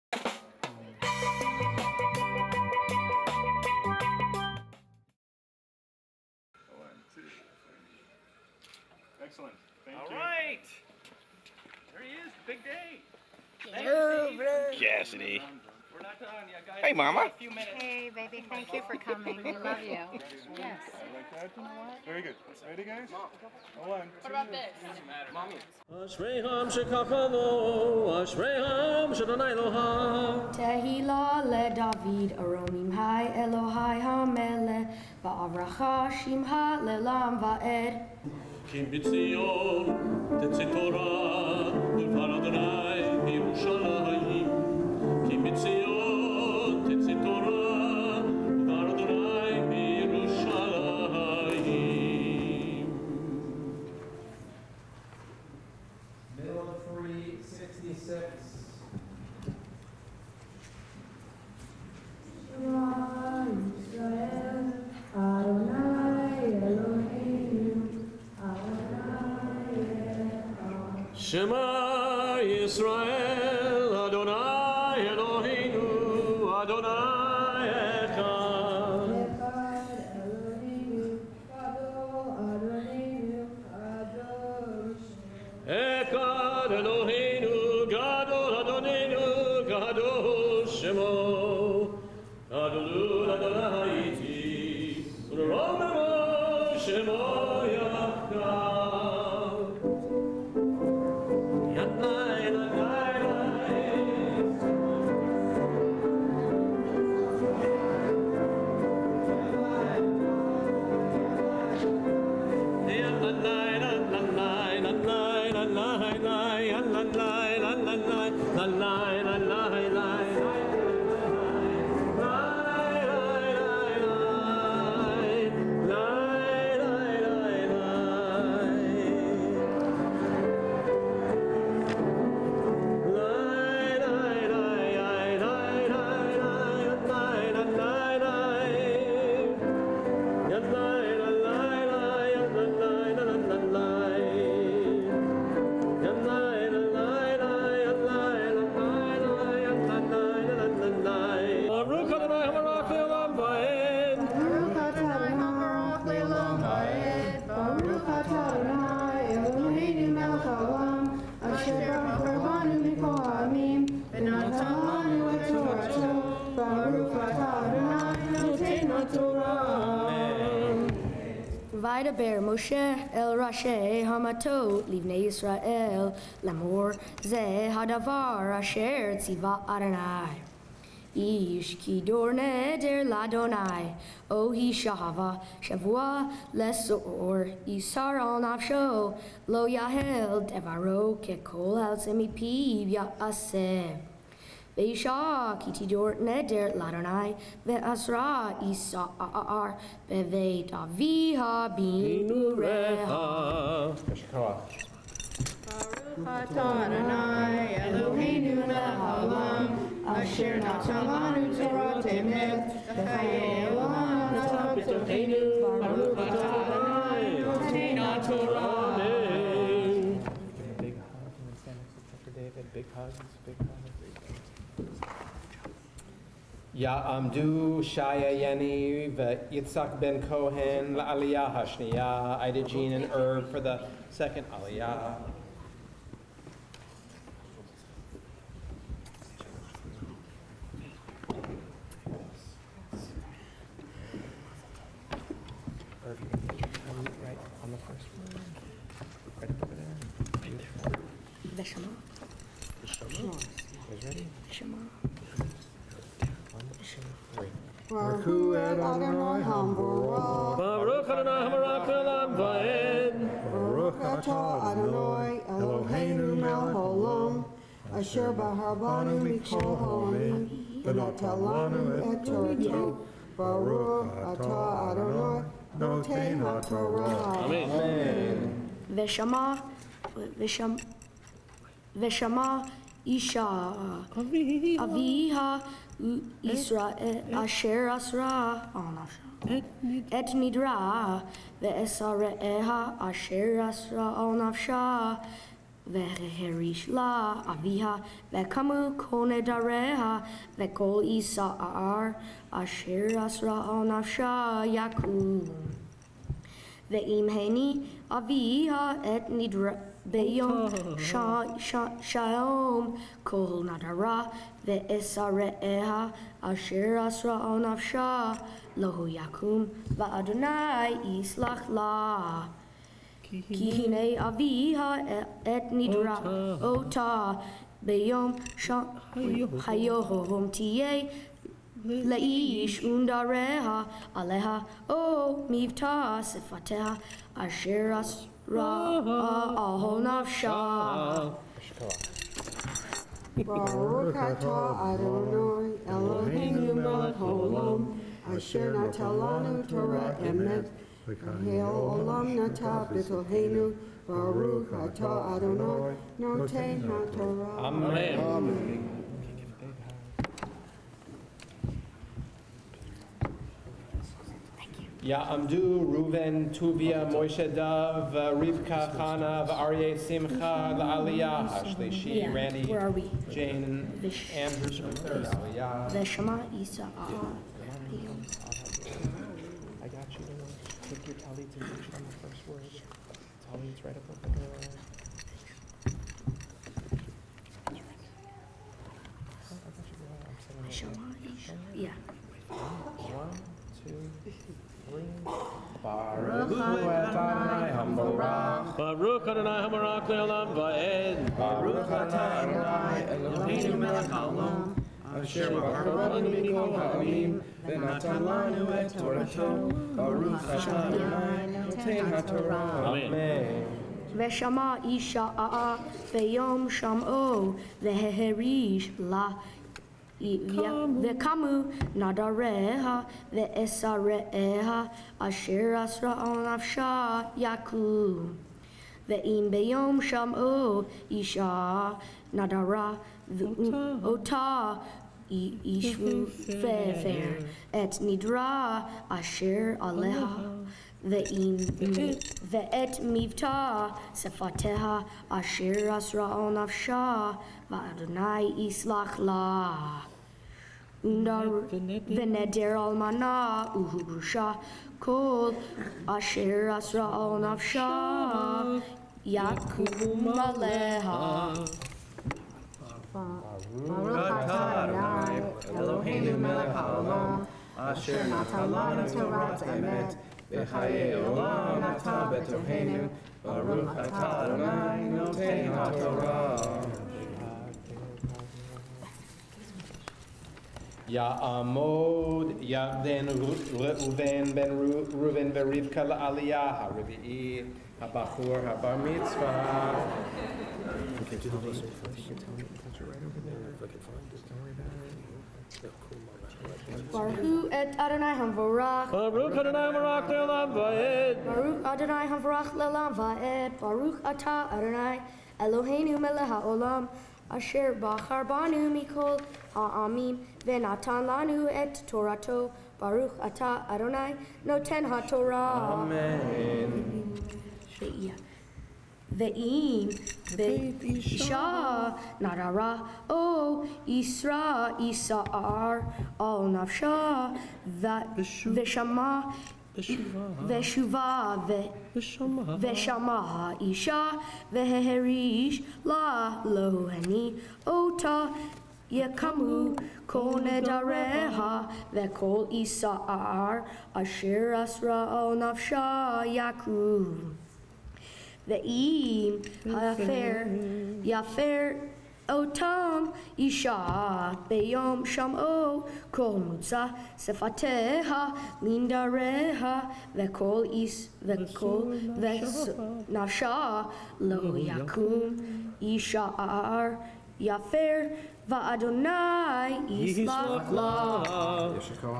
Excellent. Thank you. All right. There he is. Big day. Cassidy. We're not done yet, guys. Hey, Mama. A few minutes. Hey, baby, thank you for coming. We love you. Yes. Like that? Very good. Ready, guys? One, two. What about this? Ashreham shekachalo, Ashreham shadonai Elohai. Tehillah le David, Aromim hai Elohai hamelech, va'avracha shimha lelam va'ed. Ki mitzion tetzei Torah, ulvar Adonai b'Yerushalayim. Ki mitzion tetzei Torah, ulvar Adonai b'Yerushalayim. Middle of 366. Shema Yisrael, Adonai Eloheinu, Adonai Echad. Echad Eloheinu, Gadol Adonenu, Gadol Shemo, Gadol Adonai Iti, Uromemo Shemo Yachad. Vaydaber Moshe el Rashi Hamatot Livnei Yisrael Lamor Ze Hadavar Asher Tziva Adonai Ish Ki Dor Neder Ladonai Ohi Shahava Shavua Lesor Isar Al Nafsho Lo Yahel Devaro Kekol Al Semipiv Ya'aseh Veisha Kitidor Neder Ladonai Ve'asra Isa'ar Beveit Aviha Binureha. Baruch atah Adonai Eloheinu melech haolam asher natan lanu Torah emet v'chayei olam natan b'tocheinu Baruch atah Adonai notenei Torah. Big hug and then stand next to Dr. David. Big hugs, big hugs. Ya'amdu Shaya Yeni Yitzhak ben Kohen la'aliyah hashniya. Ida Jean and Herb for the second aliyah. Herb, you can put your tongue right on the first word. Right over there. Beautiful. Veshama. Guys ready? Veshama. Baruch Adonai Hamvorah. Baruch Adonai Hamarak Le'olam Va'ed. Baruch atah Adonai Eloheinu melech haolam asher baharbanu mikol ha'olamim v'natan lanu et Torto. Baruch atah Adonai notenei Torah. Amen. Veshama Isha Aviha Israel Asher Asra Et Nidra Ve'esareha Asher Asra Al Nafsha והחריש לה אביה, וקמו כל נדריה, וכל יששכר, אשר אסרה על נפשה יקום. ואם הני אביה את נדרה ביום שלום, כל נדרה ואסריה, אשר אסרה על נפשה, לא יקום, ואדוני יסלח לה. כי הנה אביה את נדרה אותה ביום היום תהיה לאיש ונדריה עליה או מבטא שפתיה אשר אסרה על נפשה. ברוך אתה אדוני אלוהינו מלך העולם אשר נתן לנו תורה אמת וחיי העולם נטע בתוכנו. ברוך אתה אדוני נותן התורה. אמן. יעמדו ראובן, טוביה, מוישה דב, רבקה, חנה, ואריה, שמחה, לעלייה השלישי, רנדי, ג'יין, אנדרוס, for third עלייה. ושמע יששכר. I got you. Take your tally to reach on the first word. Tally is right above the door. Yeah. 1, 2, 3. Baruch Adonai Hamarach. Baruch Adonai Hamarach Le'olam Va'ed. Baruch Adonai Eloheinu melech haolam. Asher b'aranu mikol ha'amim. V'natan lanu et Torato. Baruch Atah Adonai noten haTorah. Amen. ושמע יששכר ביום שמעו והחריש לה וקמו נדריה ואסריה אשר אסרה על נפשה יקום. ואם ביום שמעו אישה נדרה אותה ישבו פר את נדרה אשר עליה ואת מבטא שפתיה אשר אסרה על נפשה ואדוני יסלח לה. ונדר אלמנה וגרושה כל אשר אסרה על נפשה יקום עליה. ברוך אתה אדוני אלוהינו מלך העולם אשר נתן לנו תורת אמת וחיי עולם נטע בתוכנו. ברוך אתה אדוני נותן התורה. יעמוד ירדן ראובן בן ראובן ורבקה לעלייה הרביעי הבחור הבר מצווה. Baruch et Adonai Hamvorach. Baruch Adonai Hamarach Le'olam Va'ed. Baruch Adonai Hamvorach le'olam va'ed. Baruch atah Adonai Eloheinu melech ha'olam asher bachar banu mikol ha'amim v'natan lanu et Torato. Baruch atah Adonai noten haTorah. Amen. Ve'im ve'isha nadara o Isra Isa'ar al nafsha ve'shama ve'shuva ve'shama isha ve'herish la lohani ota yekamu kol nedareha ve'kol Isa'ar asher asra al nafsha yakum. Ve'im yafer otam isha beyom shamo kol mutza sefateha lindareha ve'kol nafsha lo yakum isha'ar yafer va'adonai yislach la.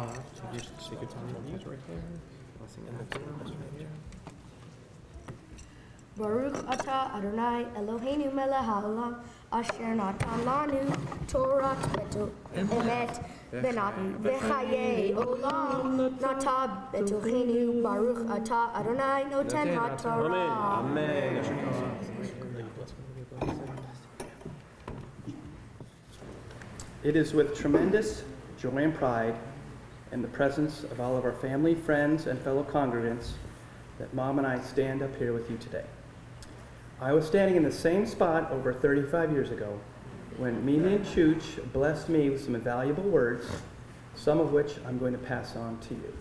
Baruch atah Adonai Eloheinu melech haolam asher natan lanu Torah emet v'chayei olam nata betochenu. Baruch atah Adonai noten haTorah. Amen. It is with tremendous joy and pride in the presence of all of our family, friends, and fellow congregants that Mom and I stand up here with you today. I was standing in the same spot over 35 years ago when Mimi and Chooch blessed me with some invaluable words, some of which I'm going to pass on to you.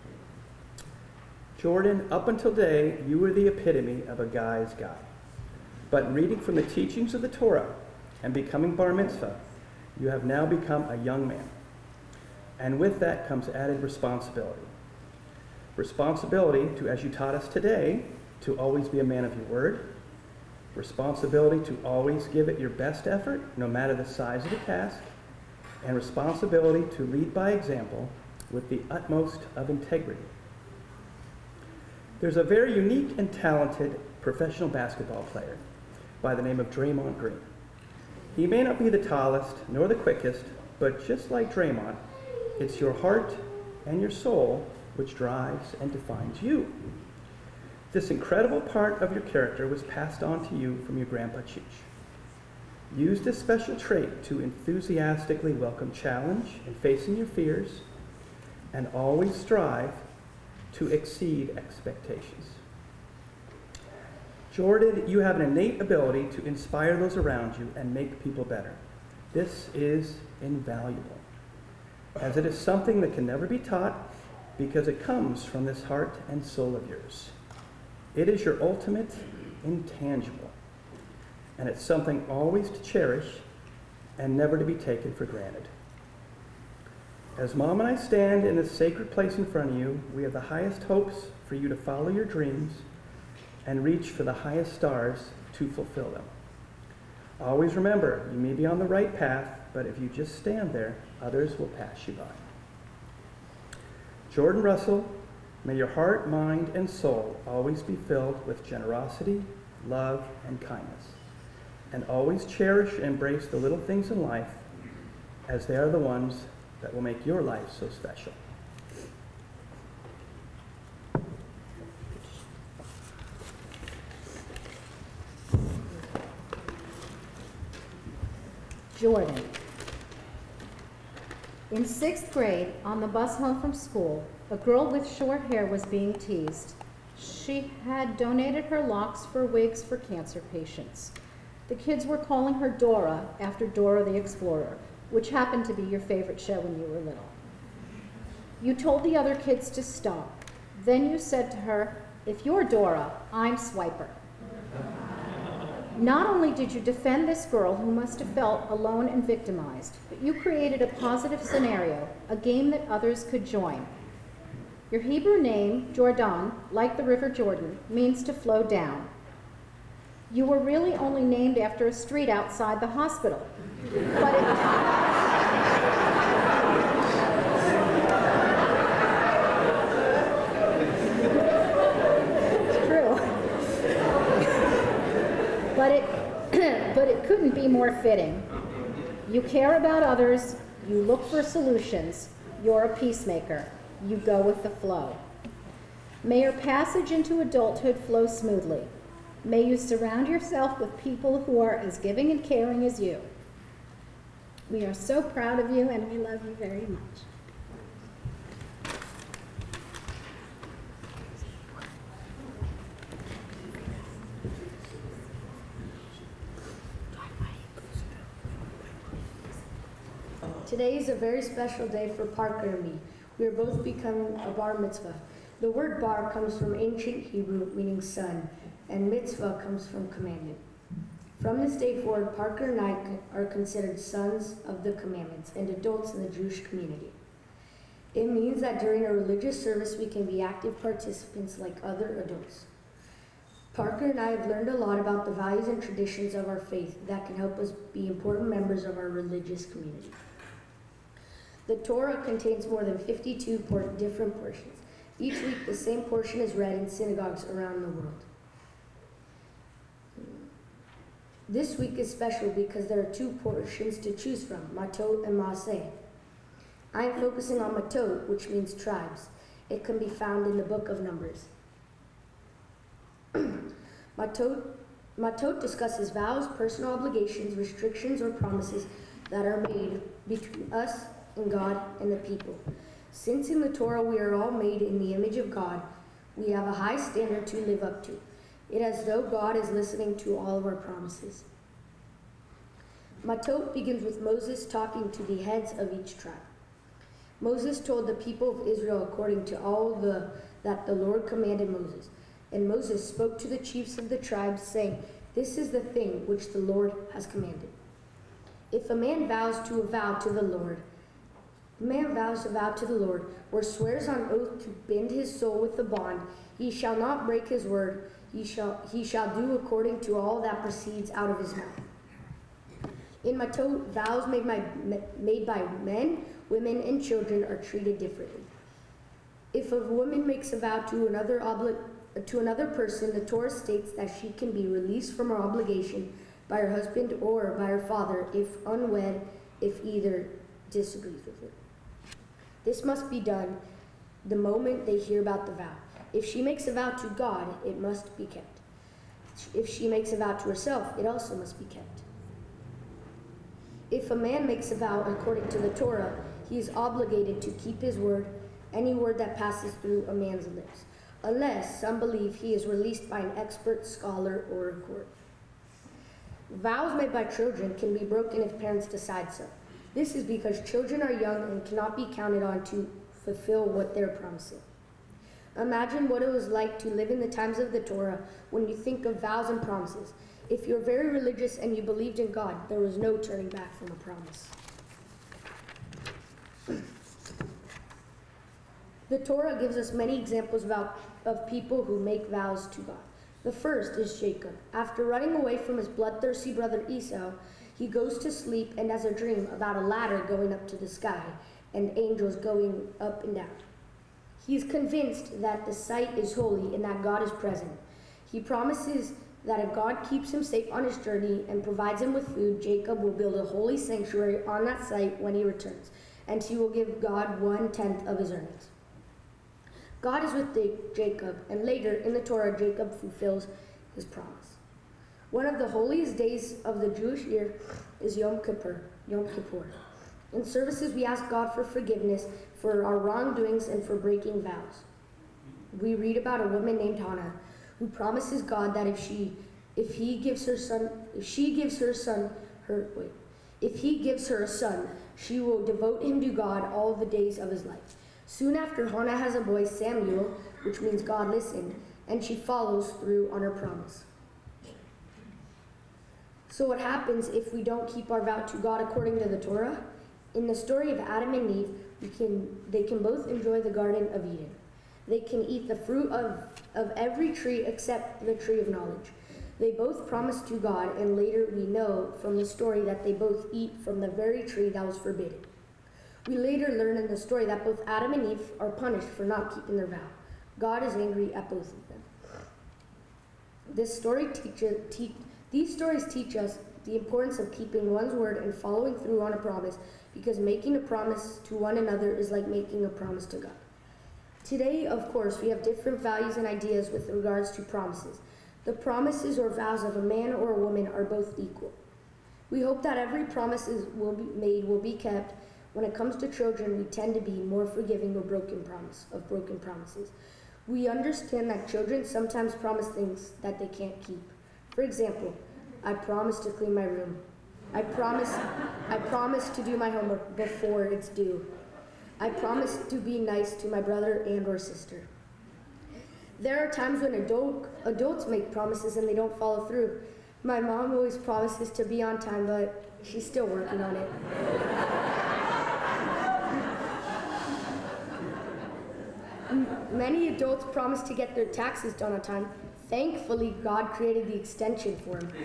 Jordan, up until today, you were the epitome of a guy's guy. But reading from the teachings of the Torah and becoming bar mitzvah, you have now become a young man. And with that comes added responsibility. Responsibility to, as you taught us today, to always be a man of your word. Responsibility to always give it your best effort, no matter the size of the task. And responsibility to lead by example with the utmost of integrity. There's a very unique and talented professional basketball player by the name of Draymond Green. He may not be the tallest nor the quickest, but just like Draymond, it's your heart and your soul which drives and defines you. This incredible part of your character was passed on to you from your grandpa Cheech. Use this special trait to enthusiastically welcome challenge in facing your fears and always strive to exceed expectations. Jordan, you have an innate ability to inspire those around you and make people better. This is invaluable, as it is something that can never be taught because it comes from this heart and soul of yours. It is your ultimate intangible, and it's something always to cherish and never to be taken for granted. As Mom and I stand in this sacred place in front of you, we have the highest hopes for you to follow your dreams and reach for the highest stars to fulfill them. Always remember, you may be on the right path, but if you just stand there, others will pass you by. Jordan Russell, may your heart, mind, and soul always be filled with generosity, love, and kindness. And always cherish and embrace the little things in life, as they are the ones that will make your life so special. Jordan. In 6th grade, on the bus home from school, a girl with short hair was being teased. She had donated her locks for wigs for cancer patients. The kids were calling her Dora after Dora the Explorer, which happened to be your favorite show when you were little. You told the other kids to stop. Then you said to her, "If you're Dora, I'm Swiper." Not only did you defend this girl who must have felt alone and victimized, but you created a positive scenario, a game that others could join. Your Hebrew name, Jordan, like the River Jordan, means to flow down. You were really only named after a street outside the hospital, but it's true. But it couldn't be more fitting. You care about others, you look for solutions, you're a peacemaker, you go with the flow. May your passage into adulthood flow smoothly. May you surround yourself with people who are as giving and caring as you. We are so proud of you and we love you very much. Today is a very special day for Parker and me. We are both becoming a bar mitzvah. The word bar comes from ancient Hebrew meaning son, and mitzvah comes from commandment. From this day forward, Parker and I are considered sons of the commandments and adults in the Jewish community. It means that during a religious service we can be active participants like other adults. Parker and I have learned a lot about the values and traditions of our faith that can help us be important members of our religious community. The Torah contains more than 52 different portions. Each week, the same portion is read in synagogues around the world. This week is special because there are 2 portions to choose from, Matot and Maaseh. I am focusing on Matot, which means tribes. It can be found in the book of Numbers. Matot discusses vows, personal obligations, restrictions, or promises that are made between us and God and the people. Since in the Torah we are all made in the image of God, we have a high standard to live up to. It is as though God is listening to all of our promises. Matot begins with Moses talking to the heads of each tribe. Moses told the people of Israel according to all that the Lord commanded Moses. And Moses spoke to the chiefs of the tribes, saying, "This is the thing which the Lord has commanded. If a man vows to vow to the Lord, or swears on oath to bind his soul with a bond, he shall not break his word. He shall do according to all that proceeds out of his mouth." In Matot, vows made by men, women, and children are treated differently. If a woman makes a vow to another person, the Torah states that she can be released from her obligation by her husband or by her father if unwed, if either disagrees with her. This must be done the moment they hear about the vow. If she makes a vow to God, it must be kept. If she makes a vow to herself, it also must be kept. If a man makes a vow according to the Torah, he is obligated to keep his word, any word that passes through a man's lips, unless some believe he is released by an expert scholar or a court. Vows made by children can be broken if parents decide so. This is because children are young and cannot be counted on to fulfill what they're promising. Imagine what it was like to live in the times of the Torah when you think of vows and promises. If you're very religious and you believed in God, there was no turning back from a promise. The Torah gives us many examples of people who make vows to God. The first is Jacob. After running away from his bloodthirsty brother Esau, he goes to sleep and has a dream about a ladder going up to the sky and angels going up and down. He is convinced that the site is holy and that God is present. He promises that if God keeps him safe on his journey and provides him with food, Jacob will build a holy sanctuary on that site when he returns, and he will give God 1/10 of his earnings. God is with Jacob, and later in the Torah, Jacob fulfills his promise. One of the holiest days of the Jewish year is Yom Kippur. In services, we ask God for forgiveness for our wrongdoings and for breaking vows. We read about a woman named Hannah who promises God that if he gives her a son, she will devote him to God all the days of his life. Soon after, Hannah has a boy, Samuel, which means God listened, and she follows through on her promise. So what happens if we don't keep our vow to God according to the Torah? In the story of Adam and Eve, they can both enjoy the Garden of Eden. They can eat the fruit of every tree except the tree of knowledge. They both promised to God, and later we know from the story that they both eat from the very tree that was forbidden. We later learn in the story that both Adam and Eve are punished for not keeping their vow. God is angry at both of them. These stories teach us the importance of keeping one's word and following through on a promise, because making a promise to one another is like making a promise to God. Today, of course, we have different values and ideas with regards to promises. The promises or vows of a man or a woman are both equal. We hope that every promise will be kept. When it comes to children, we tend to be more forgiving of broken promises. We understand that children sometimes promise things that they can't keep. For example, I promise to clean my room. I promise to do my homework before it's due. I promise to be nice to my brother and or sister. There are times when adults make promises and they don't follow through. My mom always promises to be on time, but she's still working on it. Many adults promise to get their taxes done on time. Thankfully, God created the extension for them.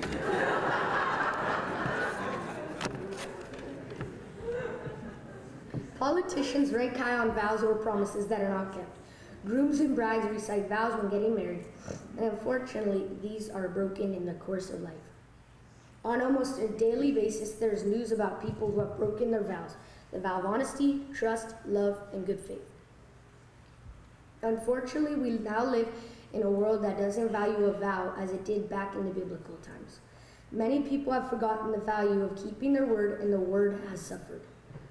Politicians rank high on vows or promises that are not kept. Grooms and brides recite vows when getting married, and unfortunately, these are broken in the course of life. On almost a daily basis, there's news about people who have broken their vows, the vow of honesty, trust, love, and good faith. Unfortunately, we now live in a world that doesn't value a vow as it did back in the biblical times. Many people have forgotten the value of keeping their word, and the word has suffered.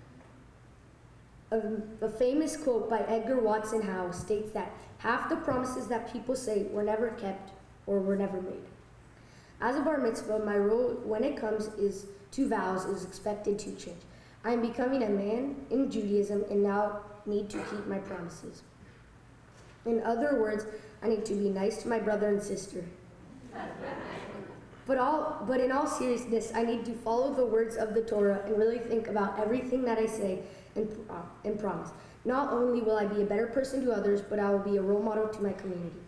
A famous quote by Edgar Watson Howe states that half the promises that people say were never kept or were never made. As a bar mitzvah, my role when it comes to vows is expected to change. I am becoming a man in Judaism and now need to keep my promises. In other words, I need to be nice to my brother and sister. But in all seriousness, I need to follow the words of the Torah and really think about everything that I say and promise. Not only will I be a better person to others, but I will be a role model to my community.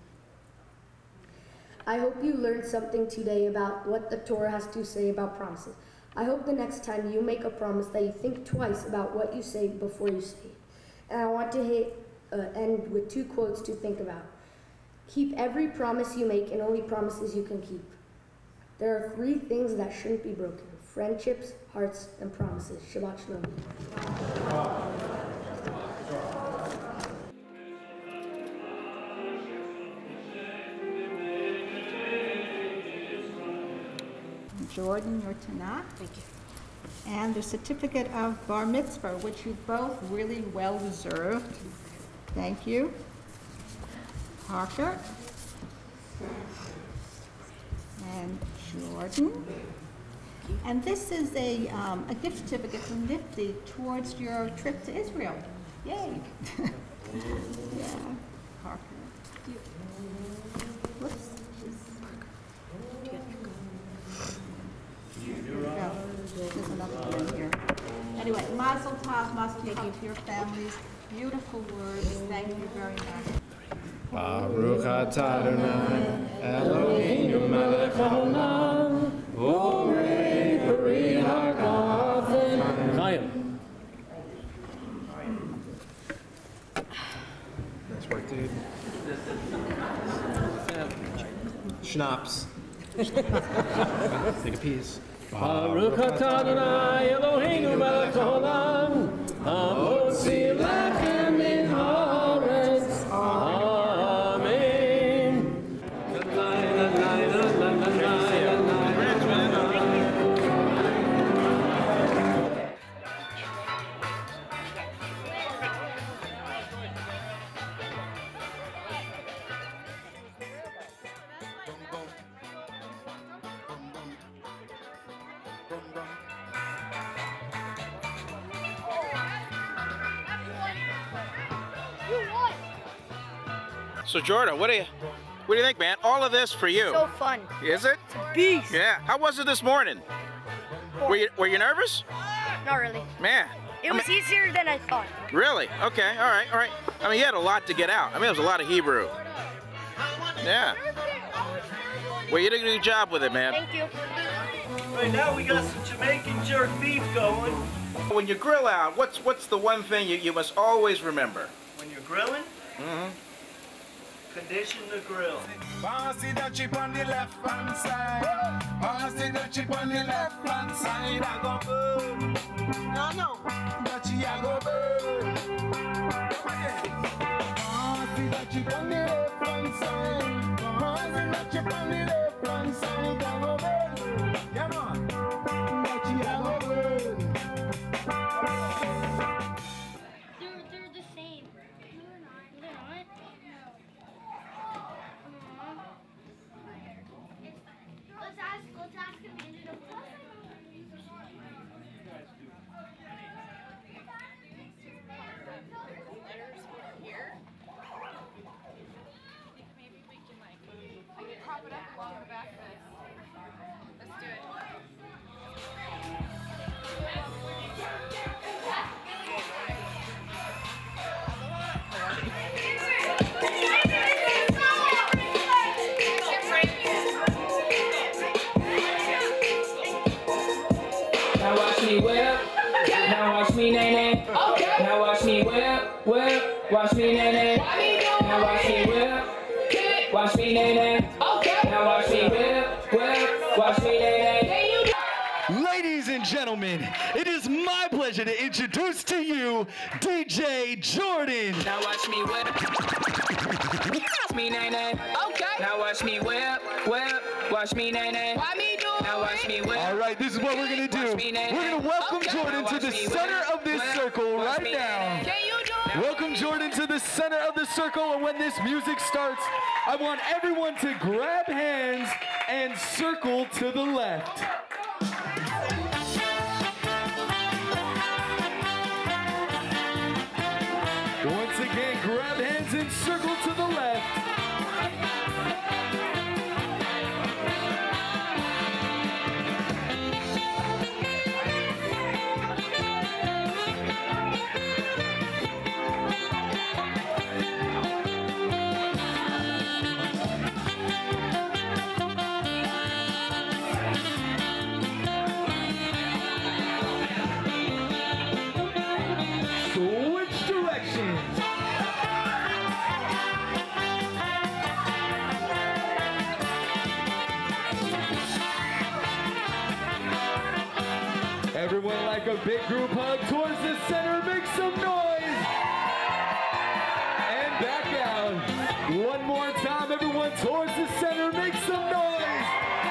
I hope you learned something today about what the Torah has to say about promises. I hope the next time you make a promise that you think twice about what you say before you say it. And I want to end with 2 quotes to think about. Keep every promise you make and only promises you can keep. There are 3 things that shouldn't be broken: friendships, hearts, and promises. Shabbat Shalom. Jordan, your Tanakh. Thank you. And the certificate of Bar Mitzvah, which you both really well deserved. Thank you. Parker. And Jordan. And this is a gift certificate from Nifty towards your trip to Israel. Yay. Yeah. Parker. Whoops. There's another one in here. Anyway, mazel tov to your families. Beautiful words. Thank you very much. Baruch atah Adonai Eloheinu melech haolam borei peri hagafen. Chaim. Nice work, dude. Schnapps. Take a piece. Baruch atah Adonai Eloheinu melech haolam hamotzi lechem min haaretz. So Jordan, what do you think, man? All of this for you. So fun. Is it? It's a beast. Yeah. How was it this morning? Were you nervous? Not really. Man. It was easier than I thought. Really? Okay. All right. All right. I mean, you had a lot to get out. I mean, it was a lot of Hebrew. Yeah. Well, you did a good job with it, man. Thank you. Right now we got some Jamaican jerk beef going. When you grill out, what's the one thing you must always remember? When you're grilling, condition the grill. Pass the chip on the left hand side. Pass the chip on the left hand side. I go burn. No. That she I go burn. Pass the chip on the left hand side. Pass the chip on the left hand side. I go burn. Yeah, man. That she I go burn. They're the same. No, they're not. They're not. Let's ask Amanda to play. Here. Maybe we can I can prop it up along the back of this. Let's do it. Now watch me whip. Now watch me nay. Okay. Now watch me whip. Watch me nay. Now watch me whip. Watch me nay. Okay. Now watch me whip. Watch me nay. Ladies and gentlemen, it is my pleasure to introduce to you DJ Jordan. Now watch me whip. Watch me nay. Okay. Now watch me whip. Watch me nay. Why me do Now watch me whip. All right, this is what we're going to do. We're going to welcome Jordan to the center of this circle right now. Welcome Jordan to the center of the circle, and when this music starts, I want everyone to grab hands and circle to the left. Once again, grab hands and circle to the left. Switch directions. Everyone like a big group hug towards the center, make some noise. And back out. One more time, everyone towards the center, make some noise.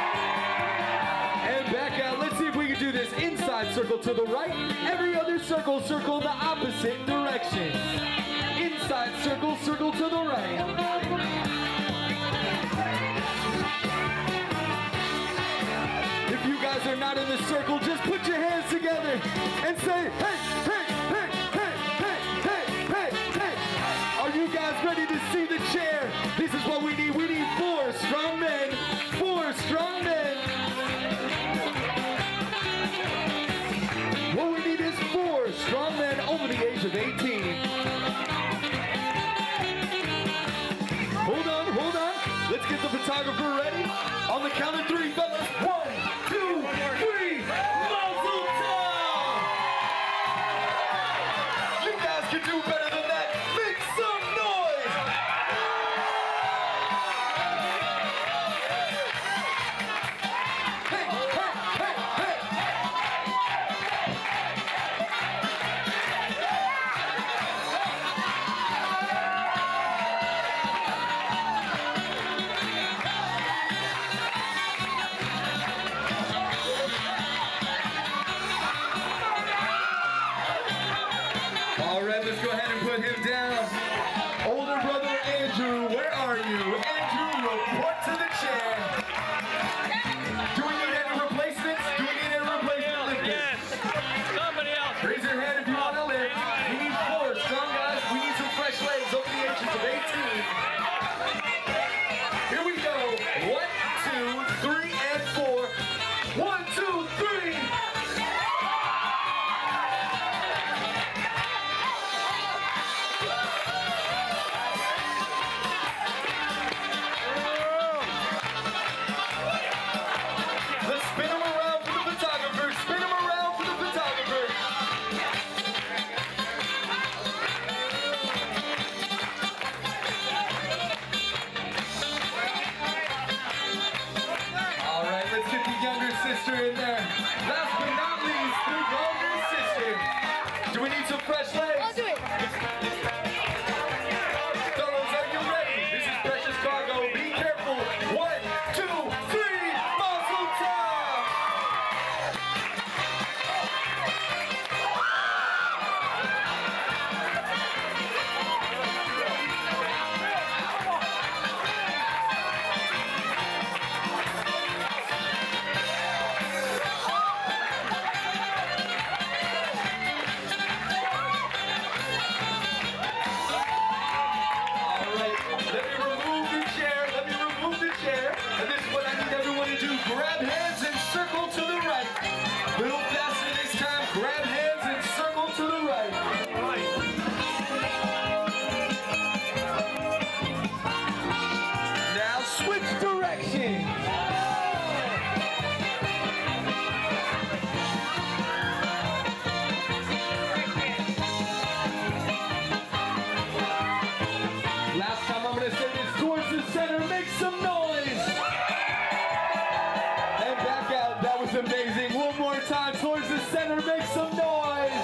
And back out. Let's see if we can do this. Inside circle to the right. Every other circle, circle the opposite direction. Inside circle, circle to the right. If you guys are not in the circle, just put your hands together and say, hey, hey, hey, hey, hey, hey, hey, hey. Are you guys ready to see the chair? This is what we need. We need 4 strong men. 4 strong men. What we need is 4 strong men over the age of 18. Hold on, hold on. Let's get the photographer ready. On the count of 3, fellas. 1, 2, 3. Mazel tov! You guys can do better than that. Make some noise! Hey, hey, hey, hey! All right, let's go ahead and put him down. Older brother Andrew, where are you? Andrew, report to the chair. Do we need any replacements? Do we need any replacement lifters? Yes. Somebody else. Raise your hand if you want to lift. We need 4 strong guys. We need some fresh legs over the ages of 18. Here we go. 1, 2, 3, and 4. 1, 2, 3. Let's spin them around for the photographer. Spin them around for the photographer. All right, let's get the younger sister in there. Last but not least, the younger sister. Do we need some fresh legs? I'll do it. Fellas, are you ready? This is precious cargo. Be careful. 1, 2, 3. Mazel tov! All right, let me remove the chair. Let me remove the chair. And this is what I need everyone to do. Grab hands and circle to the right. A little faster this time. Grab hands and circle to the right. Now switch directions. Last time I'm going to say this towards the center. Make some noise. And back out. That was amazing. One more time towards the center. Make some noise.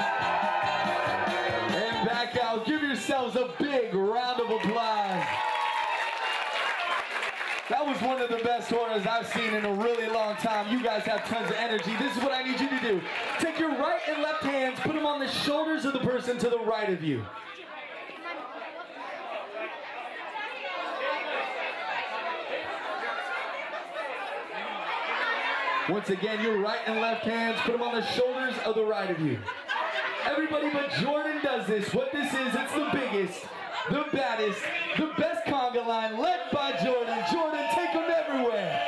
And back out. Give yourselves a big round of applause. That was one of the best horns I've seen in a really long time. You guys have tons of energy. This is what I need you to do. Take your right and left hands, put them on the shoulders of the person to the right of you. Once again, your right and left hands, put them on the shoulders of the right of you. Everybody but Jordan does this. What this is, it's the biggest, the baddest, the best conga line led by Jordan. Jordan, take them everywhere.